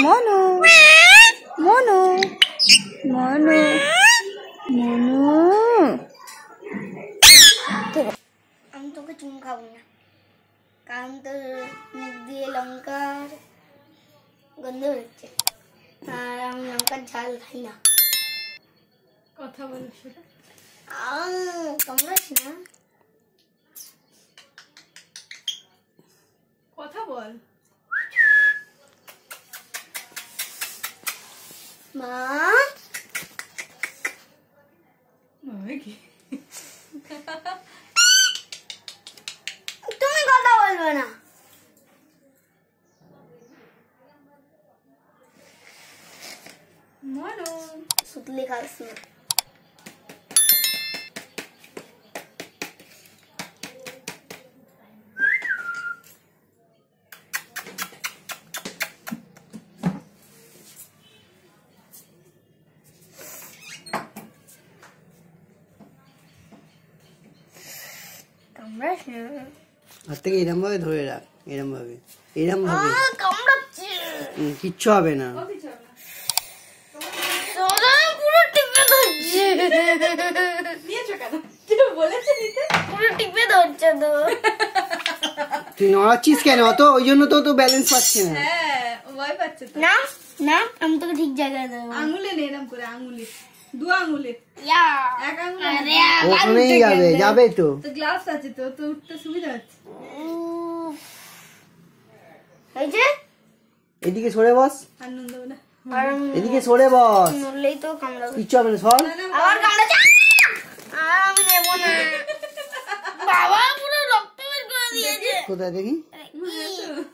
মনু মনু মনু মনু আমি তোকে চুম খাবো না, কারণ তোর মুখ দিয়ে লঙ্কার গন্ধ হচ্ছে, আর আমি লঙ্কার ঝাল খাই না। কথা বল সেটা কামড়াস না, কথা বল। মা কি তুমি কথা বলবে না? মনু সুতলি খাস না। হাত থেকে এরম ভাবে ধরে রাখ, এরম ভাবে কিচ্ছু হবে না। পুরো টিপে ধরছে, পুরো টিপে ধরছে তো। তুই নড়াচ্ছিস কেন অত? ওই জন্য তো ব্যালেন্স পাচ্ছে না। ভয় পাচ্ছে তো। না না, আমি তোকে ঠিক জায়গায় দেবো। আঙুলে নে, এরম করে আঙুলে, দু আঙুলে, এক আঙুলে। ওখানেই যাবে, যাবে তো। তো গ্লাভস আছে তো, তো উঠতে সুবিধা হচ্ছে। এই যে এদিকে সরে বস, আনন্দ না এদিকে সরে বস, নড়লেই তো কামড়াবে। কিচ্ছু হবে না, সর। আবার কামড়াচ্ছে, আমি নেবো না। বাবা পুরো রক্ত বের করে দিয়েছে। কোথায় দেখি?